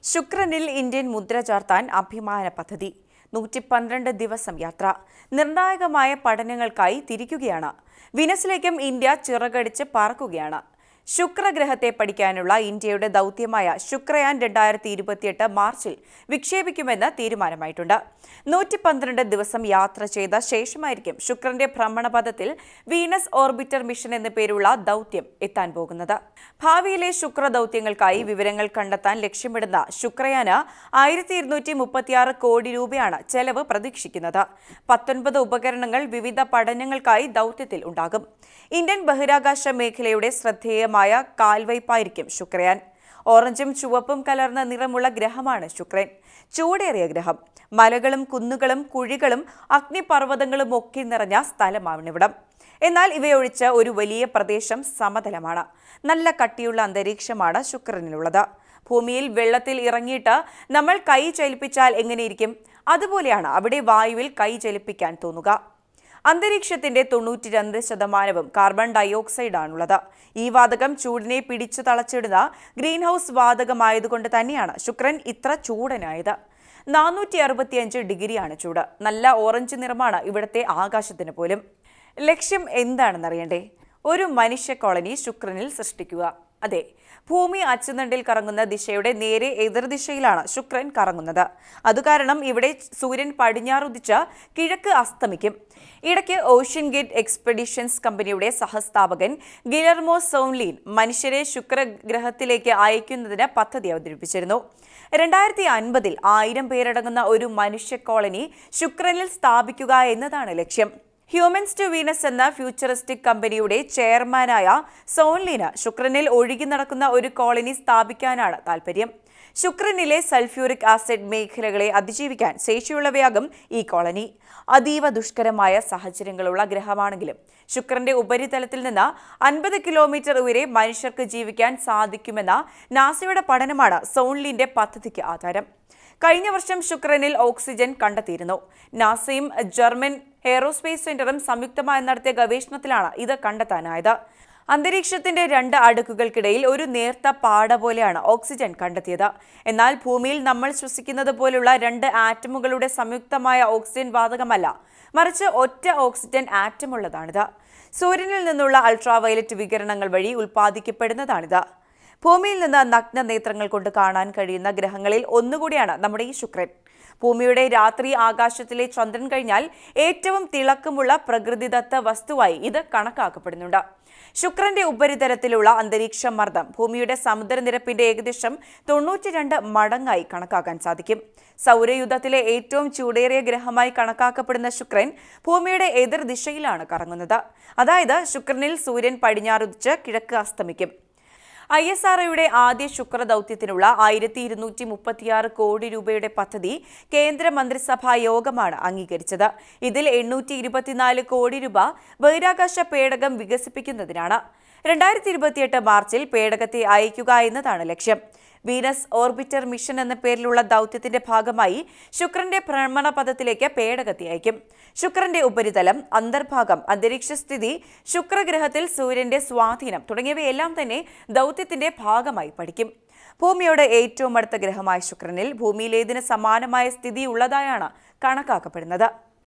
ശുക്രനിൽ Indian മുദ്ര ചാർത്താൻ അഭിമാന പദ്ധതി 112 ദിവസം യാത്ര നിർണായകമായ പഠനങ്ങൾക്കായി തിരിക്കുകയാണ്. വീനസിലേക്കും ഇന്ത്യ ചിറകടിച്ച് പറക്കുകയാണ്. ശുക്രഗ്രഹത്തെ പഠിക്കാനുള്ള ഇന്ത്യയുടെ ദൗത്യമായ ശുക്രയാൻ 2028 മാർച്ചിൽ വിക്ഷേപിക്കുമെന്ന് തീരുമാനമായിട്ടുണ്ട്. 112 ദിവസം യാത്ര ചെയ്ത ശേഷമായിരിക്കും ശുക്രന്റെ ഭ്രമണപഥത്തിൽ വീനസ് ഓർബിറ്റർ മിഷൻ എന്ന പേരുള്ള ദൗത്യം എത്താൻ പോകുന്നത്. ഭാവിയിലെ ശുക്ര ദൗത്യങ്ങൾക്കായി വിവരങ്ങൾ കണ്ടെത്താൻ ലക്ഷ്യമിടുന്ന ശുക്രയാന് 1236 കോടി രൂപയാണ് ചെലവ് പ്രതീക്ഷിക്കുന്നത്. 19 ഉപകരണങ്ങൾ വിവിധ പഠനങ്ങൾക്കായി ദൗത്യത്തിൽ ഉണ്ടാകും. ഇന്ത്യൻ ബഹിരാകാശ മേഖലയുടെ ശ്രദ്ധേയമായ കാൽവയ്പായിരിക്കും ശുക്രയാൻ. ഓറഞ്ചും ചുവപ്പും കലർന്ന നിറമുള്ള ഗ്രഹമാണ് ശുക്രൻ. ചൂടേറിയ ഗ്രഹം. മലകളും കുന്നുകളും കുഴികളും അഗ്നിപർവ്വതങ്ങളും ഒക്കെ നിറഞ്ഞ സ്ഥലമാണിവിടം. എന്നാൽ ഇവയൊഴിച്ച് ഒരു വലിയ പ്രദേശം സമതലമാണ്. നല്ല കട്ടിയുള്ള അന്തരീക്ഷമാണ് ശുക്രനിലുള്ളത്. ഭൂമിയിൽ വെള്ളത്തിൽ ഇറങ്ങിയിട്ട് നമ്മൾ കൈ ചലിപ്പിച്ചാൽ എങ്ങനെയിരിക്കും? അതുപോലെയാണ് അവിടെ വായുവിൽ കൈ ചലിപ്പിക്കാൻ തോന്നുക. അന്തരീക്ഷത്തിന്റെ 92% കാർബൺ ഡയോക്സൈഡ് ആണുള്ളത്. ഈ വാതകം ചൂടിനെ പിടിച്ചു തളച്ചിടുന്ന ഗ്രീൻ ഹൗസ് വാതകമായതുകൊണ്ട് തന്നെയാണ് ശുക്രൻ ഇത്ര ചൂടനായത്. 465 ഡിഗ്രിയാണ് ചൂട്. നല്ല ഓറഞ്ച് നിറമാണ് ഇവിടുത്തെ ആകാശത്തിന് പോലും. ലക്ഷ്യം എന്താണെന്നറിയണ്ടേ? ഒരു മനുഷ്യ കോളനി ശുക്രനിൽ സൃഷ്ടിക്കുക. അതെ, ഭൂമി അച്ചുതണ്ടിൽ കറങ്ങുന്ന ദിശയുടെ നേരെ എതിർദിശയിലാണ് ശുക്രൻ കറങ്ങുന്നത്. അതുകാരണം ഇവിടെ സൂര്യൻ പടിഞ്ഞാറുദിച്ച് കിഴക്ക് അസ്തമിക്കും. ഇടയ്ക്ക് ഓഷ്യൻ ഗേറ്റ് എക്സ്പെഡിഷൻസ് കമ്പനിയുടെ സഹസ്ഥാപകൻ ഗിലർമോ സോൺലീൻ മനുഷ്യരെ ശുക്രഗ്രഹത്തിലേക്ക് അയക്കുന്നതിന് പദ്ധതി അവതരിപ്പിച്ചിരുന്നു. 2050 1000 പേരടങ്ങുന്ന ഒരു മനുഷ്യ കോളനി ശുക്രനിൽ സ്ഥാപിക്കുക എന്നതാണ് ലക്ഷ്യം. ഹ്യൂമൻസ് ടു വീനസ് എന്ന ഫ്യൂച്ചറിസ്റ്റിക് കമ്പനിയുടെ ചെയർമാനായ സോൺലീന് ശുക്രനിൽ ഒഴുകി നടക്കുന്ന ഒരു കോളനി സ്ഥാപിക്കാനാണ് താൽപര്യം. ശുക്രനിലെ സൾഫ്യൂറിക് ആസിഡ് മേഖലകളെ അതിജീവിക്കാൻ ശേഷിയുള്ളവയാകും ഈ കോളനി. അതീവ ദുഷ്കരമായ സാഹചര്യങ്ങളുള്ള ഗ്രഹമാണെങ്കിലും ശുക്രന്റെ ഉപരിതലത്തിൽ നിന്ന് 50 കിലോമീറ്റർ ഉയരെ മനുഷ്യർക്ക് ജീവിക്കാൻ സാധിക്കുമെന്ന നാസയുടെ പഠനമാണ് സോൺലിന്റെ പദ്ധതിക്ക് ആധാരം. കഴിഞ്ഞ വർഷം ശുക്രനിൽ ഓക്സിജൻ കണ്ടെത്തിയിരുന്നു. നാസയും ജർമ്മൻ എയ്റോസ്പേസ് സെന്ററും സംയുക്തമായി നടത്തിയ ഗവേഷണത്തിലാണ് ഇത് കണ്ടെത്താനായത്. അന്തരീക്ഷത്തിന്റെ 2 അടുക്കുകൾക്കിടയിൽ ഒരു നേർത്ത പാട പോലെയാണ് ഓക്സിജൻ കണ്ടെത്തിയത്. എന്നാൽ ഭൂമിയിൽ നമ്മൾ ശ്വസിക്കുന്നത് പോലുള്ള 2 ആറ്റമുകളുടെ സംയുക്തമായ ഓക്സിജൻ വാതകമല്ല, മറിച്ച് ഒറ്റ ഓക്സിജൻ ആറ്റമുള്ളതാണിത്. സൂര്യനിൽ നിന്നുള്ള അൾട്രാവയലറ്റ് വികിരണങ്ങൾ വഴി ഉൽപ്പാദിക്കപ്പെടുന്നതാണിത്. ഭൂമിയിൽ നിന്ന് നഗ്ന നേത്രങ്ങൾ കൊണ്ട് കാണാൻ കഴിയുന്ന ഗ്രഹങ്ങളിൽ ഒന്നുകൂടിയാണ് നമ്മുടെ ഈ ശുക്രൻ. ഭൂമിയുടെ രാത്രി ആകാശത്തിലെ ചന്ദ്രൻ കഴിഞ്ഞാൽ ഏറ്റവും തിളക്കമുള്ള പ്രകൃതിദത്ത വസ്തുവായി ഇത് കണക്കാക്കപ്പെടുന്നുണ്ട്. ശുക്രന്റെ ഉപരിതലത്തിലുള്ള അന്തരീക്ഷ മർദ്ദം ഭൂമിയുടെ സമുദ്രനിരപ്പിന്റെ ഏകദേശം 92 മടങ്ങായി കണക്കാക്കാൻ സാധിക്കും. സൗരയൂഥത്തിലെ ഏറ്റവും ചൂടേറിയ ഗ്രഹമായി കണക്കാക്കപ്പെടുന്ന ശുക്രൻ ഭൂമിയുടെ എതിർദിശയിലാണ് കറങ്ങുന്നത്. അതായത് ശുക്രനിൽ സൂര്യൻ പടിഞ്ഞാറുദിച്ച് കിഴക്ക് അസ്തമിക്കും. ISROയുടെ ആദ്യ ശുക്ര ദൗത്യത്തിനുള്ള 1236 കോടി രൂപയുടെ പദ്ധതി കേന്ദ്ര മന്ത്രിസഭാ യോഗമാണ് അംഗീകരിച്ചത്. ഇതിൽ 824 കോടി രൂപ ബഹിരാകാശ പേടകം വികസിപ്പിക്കുന്നതിനാണ്. 2028 മാർച്ചിൽ പേടകത്തെ അയക്കുക എന്നതാണ് ലക്ഷ്യം. വീനസ് ഓർബിറ്റർ മിഷൻ എന്ന പേരിലുള്ള ദൗത്യത്തിന്റെ ഭാഗമായി ശുക്രന്റെ ഭ്രമണപഥത്തിലേക്ക് പേടകത്തെ അയക്കും. ശുക്രന്റെ ഉപരിതലം, അന്തർഭാഗം, അന്തരീക്ഷസ്ഥിതി, ശുക്രഗ്രഹത്തിൽ സൂര്യന്റെ സ്വാധീനം തുടങ്ങിയവയെല്ലാം തന്നെ ദൗത്യത്തിന്റെ ഭാഗമായി പഠിക്കും. ഭൂമിയോട് ഏറ്റവും അടുത്ത ഗ്രഹമായ ശുക്രനിൽ ഭൂമിയിലേതിന് സമാനമായ സ്ഥിതി ഉള്ളതായാണ് കണക്കാക്കപ്പെടുന്നത്.